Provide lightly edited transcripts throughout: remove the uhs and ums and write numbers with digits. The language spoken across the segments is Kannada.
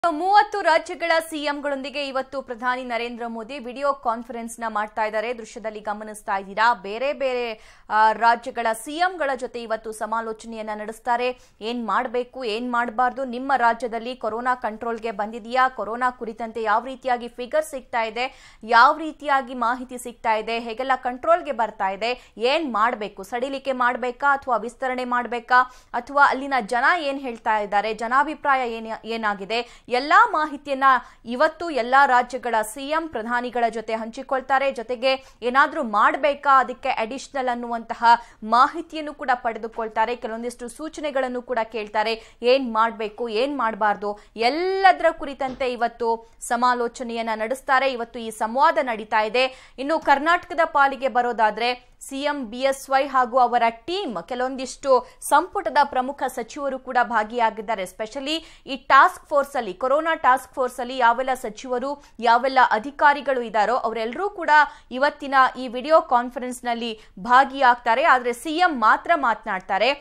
30 ರಾಜ್ಯಗಳ ಸಿಎಂಗಳೊಂದಿಗೆ ಇವತ್ತು ಪ್ರಧಾನಿ ನರೇಂದ್ರ ಮೋದಿ ವಿಡಿಯೋ ಕಾನ್ಫರೆನ್ಸ್ ನ ಮಾಡ್ತಾ ಇದ್ದಾರೆ. ದೃಶ್ಯದಲ್ಲಿ ಗಮನಿಸ್ತಾ ಇದ್ದೀರಾ. ಬೇರೆ ಬೇರೆ ರಾಜ್ಯಗಳ ಸಿಎಂಗಳ ಜೊತೆ ಇವತ್ತು ಸಮಾಲೋಚನೆಯನ್ನ ನಡೆಸ್ತಾರೆ. ಏನ್ ಮಾಡಬೇಕು, ಏನ್ ಮಾಡಬಾರದು, ನಿಮ್ಮ ರಾಜ್ಯದಲ್ಲಿ ಕೊರೋನಾ ಕಂಟ್ರೋಲ್ಗೆ ಬಂದಿದೆಯಾ, ಕೊರೋನಾ ಕುರಿತಂತೆ ಯಾವ ರೀತಿಯಾಗಿ ಫಿಗರ್ ಸಿಗ್ತಾ ಇದೆ, ಯಾವ ರೀತಿಯಾಗಿ ಮಾಹಿತಿ ಸಿಗ್ತಾ ಇದೆ, ಹೇಗೆಲ್ಲ ಕಂಟ್ರೋಲ್ಗೆ ಬರ್ತಾ ಇದೆ, ಏನ್ ಮಾಡಬೇಕು, ಸಡಿಲಿಕೆ ಮಾಡಬೇಕಾ ಅಥವಾ ವಿಸ್ತರಣೆ ಮಾಡಬೇಕಾ, ಅಥವಾ ಅಲ್ಲಿನ ಜನ ಏನ್ ಹೇಳ್ತಾ ಇದ್ದಾರೆ, ಜನಾಭಿಪ್ರಾಯ ಏನಾಗಿದೆ, ಎಲ್ಲಾ ಮಾಹಿತಿಯನ್ನ ಇವತ್ತು ಎಲ್ಲಾ ರಾಜ್ಯಗಳ ಸಿಎಂ ಪ್ರಧಾನಿಗಳ ಜೊತೆ ಹಂಚಿಕೊಳ್ತಾರೆ. ಜೊತೆಗೆ ಏನಾದ್ರೂ ಮಾಡಬೇಕಾ, ಅದಕ್ಕೆ ಅಡಿಷನಲ್ ಅನ್ನುವಂತಹ ಮಾಹಿತಿಯನ್ನು ಕೂಡ ಪಡೆದುಕೊಳ್ತಾರೆ. ಕೆಲವೊಂದಿಷ್ಟು ಸೂಚನೆಗಳನ್ನು ಕೂಡ ಕೇಳ್ತಾರೆ. ಏನ್ ಮಾಡಬೇಕು, ಏನ್ ಮಾಡಬಾರ್ದು, ಎಲ್ಲದರ ಕುರಿತಂತೆ ಇವತ್ತು ಸಮಾಲೋಚನೆಯನ್ನ ನಡೆಸ್ತಾರೆ. ಇವತ್ತು ಈ ಸಂವಾದ ನಡೀತಾ ಇದೆ. ಇನ್ನು ಕರ್ನಾಟಕದ ಪಾಲಿಗೆ ಬರೋದಾದ್ರೆ ಸಿಎಂ ಬಿಎಸ್ವೈ ಹಾಗೂ ಅವರ ಟೀಮ್, ಕೆಲವೊಂದಿಷ್ಟು ಸಂಪುಟದ ಪ್ರಮುಖ ಸಚಿವರು ಕೂಡ ಭಾಗಿಯಾಗಿದ್ದಾರೆ. ಸ್ಪೆಷಲಿ ಈ ಟಾಸ್ಕ್ ಫೋರ್ಸ್ ಅಲ್ಲಿ, ಕೊರೋನಾ ಟಾಸ್ಕ್ ಫೋರ್ಸ್ ಅಲ್ಲಿ ಯಾವೆಲ್ಲ ಸಚಿವರು, ಯಾವೆಲ್ಲ ಅಧಿಕಾರಿಗಳು ಇದ್ದಾರೋ ಅವರೆಲ್ಲರೂ ಕೂಡ ಇವತ್ತಿನ ಈ ವಿಡಿಯೋ ಕಾನ್ಫರೆನ್ಸ್ ನಲ್ಲಿ ಭಾಗಿಯಾಗ್ತಾರೆ. ಆದರೆ ಸಿಎಂ ಮಾತ್ರ ಮಾತನಾಡ್ತಾರೆ.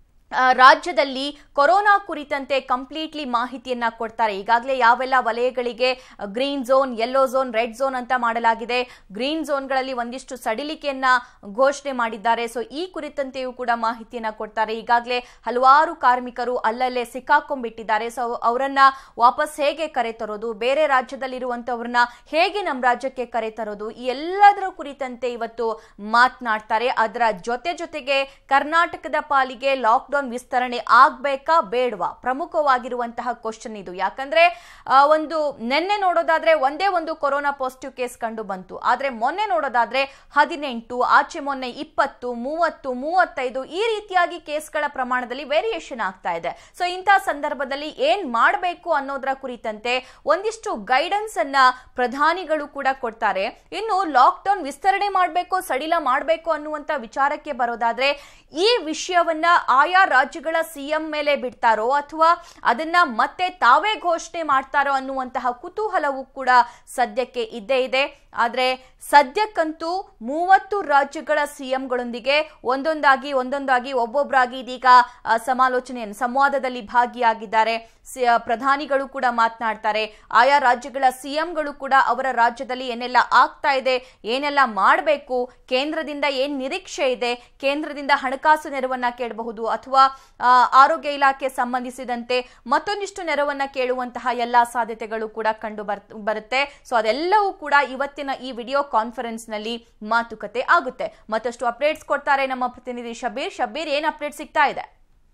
ರಾಜ್ಯದಲ್ಲಿ ಕೊರೋನಾ ಕುರಿತಂತೆ ಕಂಪ್ಲೀಟ್ಲಿ ಮಾಹಿತಿಯನ್ನ ಕೊಡ್ತಾರೆ. ಈಗಾಗಲೇ ಯಾವೆಲ್ಲ ವಲಯಗಳಿಗೆ green zone, yellow zone, red zone ಅಂತ ಮಾಡಲಾಗಿದೆ. ಗ್ರೀನ್ ಝೋನ್ಗಳಲ್ಲಿ ಒಂದಿಷ್ಟು ಸಡಿಲಿಕೆಯನ್ನ ಘೋಷಣೆ ಮಾಡಿದ್ದಾರೆ. ಸೊ ಈ ಕುರಿತಂತೆಯೂ ಕೂಡ ಮಾಹಿತಿಯನ್ನ ಕೊಡ್ತಾರೆ. ಈಗಾಗಲೇ ಹಲವಾರು ಕಾರ್ಮಿಕರು ಅಲ್ಲಲ್ಲೇ ಸಿಕ್ಕಾಕೊಂಡ್ಬಿಟ್ಟಿದ್ದಾರೆ. ಸೊ ಅವರನ್ನ ವಾಪಸ್ ಹೇಗೆ ಕರೆತರೋದು, ಬೇರೆ ರಾಜ್ಯದಲ್ಲಿರುವಂತವ್ರನ್ನ ಹೇಗೆ ನಮ್ಮ ರಾಜ್ಯಕ್ಕೆ ಕರೆತರೋದು, ಈ ಎಲ್ಲದರ ಕುರಿತಂತೆ ಇವತ್ತು ಮಾತನಾಡ್ತಾರೆ. ಅದರ ಜೊತೆಗೆ ಕರ್ನಾಟಕದ ಪಾಲಿಗೆ ಲಾಕ್ಡೌನ್ ವಿಸ್ತರಣೆ ಆಗ್ಬೇಕಾ ಬೇಡವಾ, ಪ್ರಮುಖವಾಗಿರುವಂತಹ ಕ್ವಶನ್ ಇದು. ಯಾಕಂದ್ರೆ ಒಂದು ನಿನ್ನೆ ನೋಡೋದಾದ್ರೆ ಒಂದೇ ಒಂದು ಕೊರೋನಾ ಪಾಸಿಟಿವ್ ಕೇಸ್ ಕಂಡು ಬಂತು. ಆದ್ರೆ ಮೊನ್ನೆ ನೋಡೋದಾದ್ರೆ 18, ಆಚೆ ಮೊನ್ನೆ 20, 30, 35 ಈ ರೀತಿಯಾಗಿ ಕೇಸ್ಗಳ ಪ್ರಮಾಣದಲ್ಲಿ ವೇರಿಯೇಷನ್ ಆಗ್ತಾ ಇದೆ. ಸೊ ಇಂತಹ ಸಂದರ್ಭದಲ್ಲಿ ಏನ್ ಮಾಡಬೇಕು ಅನ್ನೋದರ ಕುರಿತಂತೆ ಒಂದಿಷ್ಟು ಗೈಡೆನ್ಸ್ ಅನ್ನ ಪ್ರಧಾನಿಗಳು ಕೂಡ ಕೊಡ್ತಾರೆ. ಇನ್ನು ಲಾಕ್ಡೌನ್ ವಿಸ್ತರಣೆ ಮಾಡಬೇಕು, ಸಡಿಲ ಮಾಡಬೇಕು ಅನ್ನುವಂತ ವಿಚಾರಕ್ಕೆ ಬರೋದಾದ್ರೆ ಈ ವಿಷಯವನ್ನ ಆಯಾ ರಾಜ್ಯಗಳ ಸಿಎಂ ಮೇಲೆ ಬಿಡ್ತಾರೋ ಅಥವಾ ಅದನ್ನ ಮತ್ತೆ ತಾವೇ ಘೋಷಣೆ ಮಾಡ್ತಾರೋ ಅನ್ನುವಂತಹ ಕುತೂಹಲವೂ ಕೂಡ ಸದ್ಯಕ್ಕೆ ಇದ್ದೇ ಇದೆ. ಆದ್ರೆ ಸದ್ಯಕ್ಕಂತೂ 30 ರಾಜ್ಯಗಳ ಸಿಎಂಗಳೊಂದಿಗೆ ಒಂದೊಂದಾಗಿ ಒಬ್ಬೊಬ್ಬರಾಗಿ ಇದೀಗ ಸಮಾಲೋಚನೆಯನ್ನು ಸಂವಾದದಲ್ಲಿ ಭಾಗಿಯಾಗಿದ್ದಾರೆ. ಪ್ರಧಾನಿಗಳು ಕೂಡ ಮಾತನಾಡ್ತಾರೆ. ಆಯಾ ರಾಜ್ಯಗಳ ಸಿಎಂಗಳು ಕೂಡ ಅವರ ರಾಜ್ಯದಲ್ಲಿ ಏನೆಲ್ಲ ಆಗ್ತಾ ಇದೆ, ಏನೆಲ್ಲ ಮಾಡಬೇಕು, ಕೇಂದ್ರದಿಂದ ಏನ್ ನಿರೀಕ್ಷೆ ಇದೆ, ಕೇಂದ್ರದಿಂದ ಹಣಕಾಸು ನೆರವನ್ನ ಕೇಳಬಹುದು ಅಥವಾ ಆರೋಗ್ಯ ಇಲಾಖೆ ಸಂಬಂಧಿಸಿದಂತೆ ಮತ್ತೊಂದಿಷ್ಟು ನೆರವನ್ನ ಕೇಳುವಂತಹ ಎಲ್ಲಾ ಸಾಧ್ಯತೆಗಳು ಕೂಡ ಕಂಡು ಬರುತ್ತೆ. ಸೊ ಅದೆಲ್ಲವೂ ಕೂಡ ಇವತ್ತಿನ ಈ ವಿಡಿಯೋ ಕಾನ್ಫರೆನ್ಸ್ ನಲ್ಲಿ ಮಾತುಕತೆ ಆಗುತ್ತೆ. ಮತ್ತಷ್ಟು ಅಪ್ಡೇಟ್ಸ್ ಕೊಡ್ತಾರೆ ನಮ್ಮ ಪ್ರತಿನಿಧಿ ಶಬೀರ್. ಏನ್ ಅಪ್ಡೇಟ್ ಸಿಗ್ತಾ ಇದೆ?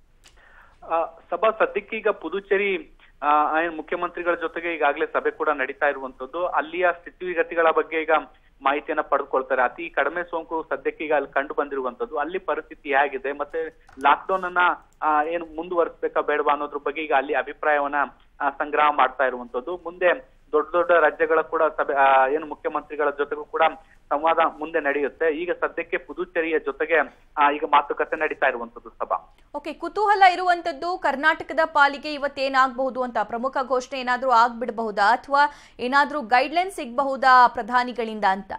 ಸಭಾ ಸದ್ಯಕ್ಕೆ ಈಗ ಪುದುಚೇರಿ ಮುಖ್ಯಮಂತ್ರಿಗಳ ಜೊತೆಗೆ ಈಗಾಗಲೇ ಸಭೆ ಕೂಡ ನಡೀತಾ ಇರುವಂತದ್ದು. ಅಲ್ಲಿಯ ಸ್ಥಿತಿಗತಿಗಳ ಬಗ್ಗೆ ಈಗ ಮಾಹಿತಿಯನ್ನ ಪಡೆದುಕೊಳ್ತಾರೆ. ಅತಿ ಕಡಿಮೆ ಸೋಂಕು ಸದ್ಯಕ್ಕೆ ಈಗ ಅಲ್ಲಿ ಕಂಡು ಬಂದಿರುವಂತದ್ದು, ಅಲ್ಲಿ ಪರಿಸ್ಥಿತಿ ಹೇಗಿದೆ, ಮತ್ತೆ ಲಾಕ್ಡೌನ್ ಅನ್ನ ಏನು ಮುಂದುವರಿಸಬೇಕಾ ಬೇಡವಾ ಅನ್ನೋದ್ರ ಬಗ್ಗೆ ಈಗ ಅಲ್ಲಿ ಅಭಿಪ್ರಾಯವನ್ನ ಸಂಗ್ರಹ ಮಾಡ್ತಾ ಇರುವಂತದ್ದು. ಮುಂದೆ ದೊಡ್ಡ ರಾಜ್ಯಗಳ ಕೂಡ ಸಭೆ ಏನು ಮುಖ್ಯಮಂತ್ರಿಗಳ ಜೊತೆಗೂ ಕೂಡ ಸಂವಾದ ಮುಂದೆ ನಡೆಯುತ್ತೆ. ಈಗ ಸದ್ಯಕ್ಕೆ ಪುದುಚೇರಿಯ ಜೊತೆಗೆ ಈಗ ಮಾತುಕತೆ ನಡೀತಾ ಇರುವಂತದ್ದು. ಸಭಾ ಓಕೆ, ಕುತೂಹಲ ಇರುವಂತದ್ದು ಕರ್ನಾಟಕದ ಪಾಲಿಗೆ ಇವತ್ತೇನಾಗಬಹುದು ಅಂತ. ಪ್ರಮುಖ ಘೋಷಣೆ ಏನಾದ್ರೂ ಆಗ್ಬಿಡಬಹುದಾ ಅಥವಾ ಏನಾದ್ರೂ ಗೈಡ್ಲೈನ್ ಸಿಗಬಹುದಾ ಪ್ರಧಾನಿಗಳಿಂದ ಅಂತ?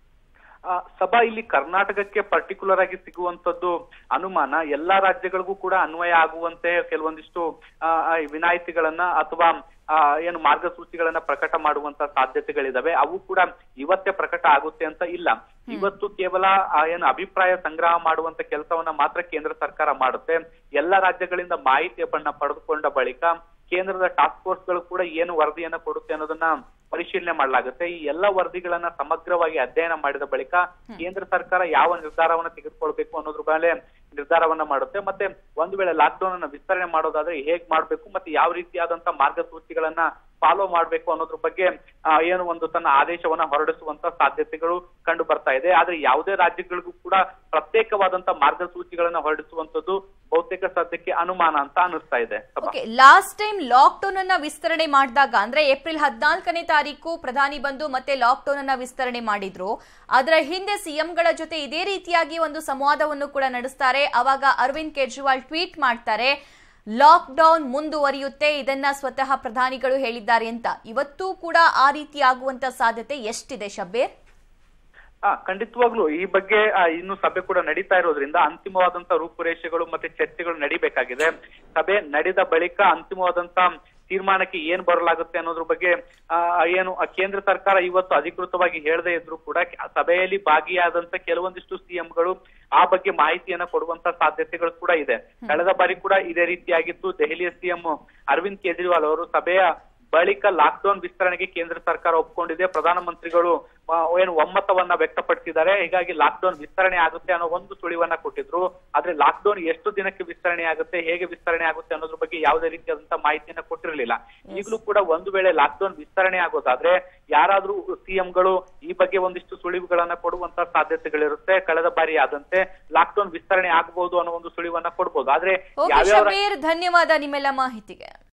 ಸಭಾ ಇಲ್ಲಿ ಕರ್ನಾಟಕಕ್ಕೆ ಪರ್ಟಿಕ್ಯುಲರ್ ಆಗಿ ಸಿಗುವಂತದ್ದು ಅನುಮಾನ ಎಲ್ಲಾ ರಾಜ್ಯಗಳಿಗೂ ಕೂಡ ಅನ್ವಯ ಆಗುವಂತೆ ಕೆಲವೊಂದಿಷ್ಟು ವಿನಾಯಿತಿಗಳನ್ನ ಅಥವಾ ಏನು ಮಾರ್ಗಸೂಚಿಗಳನ್ನ ಪ್ರಕಟ ಮಾಡುವಂತ ಸಾಧ್ಯತೆಗಳಿದಾವೆ. ಅವು ಕೂಡ ಇವತ್ತೇ ಪ್ರಕಟ ಆಗುತ್ತೆ ಅಂತ ಇಲ್ಲ. ಇವತ್ತು ಕೇವಲ ಏನು ಅಭಿಪ್ರಾಯ ಸಂಗ್ರಹ ಮಾಡುವಂತ ಕೆಲಸವನ್ನ ಮಾತ್ರ ಕೇಂದ್ರ ಸರ್ಕಾರ ಮಾಡುತ್ತೆ. ಎಲ್ಲಾ ರಾಜ್ಯಗಳಿಂದ ಮಾಹಿತಿಯನ್ನ ಪಡೆದುಕೊಂಡ ಬಳಿಕ ಕೇಂದ್ರದ ಟಾಸ್ಕ್ ಫೋರ್ಸ್ ಗಳು ಕೂಡ ಏನು ವರದಿಯನ್ನ ಕೊಡುತ್ತೆ ಅನ್ನೋದನ್ನ ಪರಿಶೀಲನೆ ಮಾಡಲಾಗುತ್ತೆ. ಈ ಎಲ್ಲ ವರದಿಗಳನ್ನ ಸಮಗ್ರವಾಗಿ ಅಧ್ಯಯನ ಮಾಡಿದ ಬಳಿಕ ಕೇಂದ್ರ ಸರ್ಕಾರ ಯಾವ ನಿರ್ಧಾರವನ್ನ ತೆಗೆದುಕೊಳ್ಬೇಕು ಅನ್ನೋದ್ರ ಮೇಲೆ ನಿರ್ಧಾರವನ್ನ ಮಾಡುತ್ತೆ. ಮತ್ತೆ ಒಂದು ವೇಳೆ ಲಾಕ್ಡೌನ್ ಅನ್ನ ವಿಸ್ತರಣೆ ಮಾಡೋದಾದ್ರೆ ಹೇಗ್ ಮಾಡ್ಬೇಕು, ಮತ್ತೆ ಯಾವ ರೀತಿಯಾದಂತ ಮಾರ್ಗಸೂಚಿಗಳನ್ನ ಫಾಲೋ ಮಾಡ್ಬೇಕು ಅನ್ನೋದ್ರ ಬಗ್ಗೆ ಏನು ಒಂದು ತನ್ನ ಆದೇಶವನ್ನ ಹೊರಡಿಸುವಂತ ಸಾಧ್ಯತೆಗಳು ಕಂಡು ಬರ್ತಾ ಇದೆ. ಆದ್ರೆ ಯಾವುದೇ ರಾಜ್ಯಗಳಿಗೂ ಕೂಡ ಪ್ರತ್ಯೇಕವಾದಂತ ಮಾರ್ಗಸೂಚಿಗಳನ್ನ ಹೊರಡಿಸುವಂತದ್ದು ಬಹುತೇಕ ಸದ್ಯಕ್ಕೆ ಅನುಮಾನ ಅಂತ ಅನಿಸ್ತಾ ಇದೆ. ಲಾಸ್ಟ್ ಟೈಮ್ ಲಾಕ್ಡೌನ್ ಅನ್ನ ವಿಸ್ತರಣೆ ಮಾಡಿದಾಗ ಅಂದ್ರೆ ಏಪ್ರಿಲ್ 14ನೇ ತಾರೀಕು ಪ್ರಧಾನಿ ಬಂದು ಮತ್ತೆ ಲಾಕ್ಡೌನ್ ಅನ್ನ ವಿಸ್ತರಣೆ ಮಾಡಿದ್ರು. ಅದರ ಹಿಂದೆ ಸಿಎಂಗಳ ಜೊತೆ ಇದೇ ರೀತಿಯಾಗಿ ಒಂದು ಸಂವಾದವನ್ನು ಕೂಡ ನಡೆಸ್ತಾರೆ. ಅವಾಗ ಅರವಿಂದ್ ಕೇಜ್ರಿವಾಲ್ ಟ್ವೀಟ್ ಮಾಡ್ತಾರೆ, ಲಾಕ್ಡೌನ್ ಮುಂದುವರಿಯುತ್ತೆ, ಇದನ್ನ ಸ್ವತಃ ಪ್ರಧಾನಿಗಳು ಹೇಳಿದ್ದಾರೆ ಅಂತ. ಇವತ್ತು ಕೂಡ ಆ ರೀತಿ ಆಗುವಂತ ಸಾಧ್ಯತೆ ಎಷ್ಟಿದೆ ಶಬೀರ್? ಖಂಡಿತವಾಗ್ಲೂ ಈ ಬಗ್ಗೆ ಇನ್ನು ಸಭೆ ಕೂಡ ನಡೀತಾ ಇರೋದ್ರಿಂದ ಅಂತಿಮವಾದಂತ ರೂಪುರೇಷೆಗಳು ಮತ್ತೆ ಚರ್ಚೆಗಳು ನಡಿಬೇಕಾಗಿದೆ. ಸಭೆ ನಡೆದ ಬಳಿಕ ಅಂತಿಮವಾದಂತ ತೀರ್ಮಾನಕ್ಕೆ ಏನ್ ಬರಲಾಗುತ್ತೆ ಅನ್ನೋದ್ರ ಬಗ್ಗೆ ಏನು ಕೇಂದ್ರ ಸರ್ಕಾರ ಇವತ್ತು ಅಧಿಕೃತವಾಗಿ ಹೇಳದೇ ಇದ್ರು ಕೂಡ ಸಭೆಯಲ್ಲಿ ಭಾಗಿಯಾದಂತ ಕೆಲವೊಂದಿಷ್ಟು ಸಿಎಂಗಳು ಆ ಬಗ್ಗೆ ಮಾಹಿತಿಯನ್ನ ಕೊಡುವಂತ ಸಾಧ್ಯತೆಗಳು ಕೂಡ ಇದೆ. ಕಳೆದ ಬಾರಿ ಕೂಡ ಇದೇ ರೀತಿಯಾಗಿತ್ತು. ದೆಹಲಿಯ ಸಿಎಂ ಅರವಿಂದ್ ಕೇಜ್ರಿವಾಲ್ ಅವರು ಸಭೆಯ ಬಳಿಕ ಲಾಕ್ಡೌನ್ ವಿಸ್ತರಣೆಗೆ ಕೇಂದ್ರ ಸರ್ಕಾರ ಒಪ್ಕೊಂಡಿದೆ. ಪ್ರಧಾನಮಂತ್ರಿಗಳು ಏನು ಒಮ್ಮತವನ್ನ ವ್ಯಕ್ತಪಡಿಸಿದ್ದಾರೆ. ಹೀಗಾಗಿ ಲಾಕ್ಡೌನ್ ವಿಸ್ತರಣೆ ಆಗುತ್ತೆ ಅನ್ನೋ ಒಂದು ಸುಳಿವನ್ನ ಕೊಟ್ಟಿದ್ರು. ಆದ್ರೆ ಲಾಕ್ಡೌನ್ ಎಷ್ಟು ದಿನಕ್ಕೆ ವಿಸ್ತರಣೆ ಆಗುತ್ತೆ, ಹೇಗೆ ವಿಸ್ತರಣೆ ಆಗುತ್ತೆ ಅನ್ನೋದ್ರ ಬಗ್ಗೆ ಯಾವುದೇ ರೀತಿಯಾದಂತಹ ಮಾಹಿತಿಯನ್ನ ಕೊಟ್ಟಿರಲಿಲ್ಲ. ಈಗಲೂ ಕೂಡ ಒಂದು ವೇಳೆ ಲಾಕ್ಡೌನ್ ವಿಸ್ತರಣೆ ಆಗೋದಾದ್ರೆ ಯಾರಾದ್ರೂ ಸಿಎಂಗಳು ಈ ಬಗ್ಗೆ ಒಂದಿಷ್ಟು ಸುಳಿವುಗಳನ್ನ ಕೊಡುವಂತ ಸಾಧ್ಯತೆಗಳಿರುತ್ತೆ. ಕಳೆದ ಬಾರಿ ಆದಂತೆ ಲಾಕ್ಡೌನ್ ವಿಸ್ತರಣೆ ಆಗಬಹುದು ಅನ್ನೋ ಒಂದು ಸುಳಿವನ್ನ ಕೊಡ್ಬೋದು. ಆದ್ರೆ ಧನ್ಯವಾದ ನಿಮ್ಮೆಲ್ಲ ಮಾಹಿತಿಗೆ.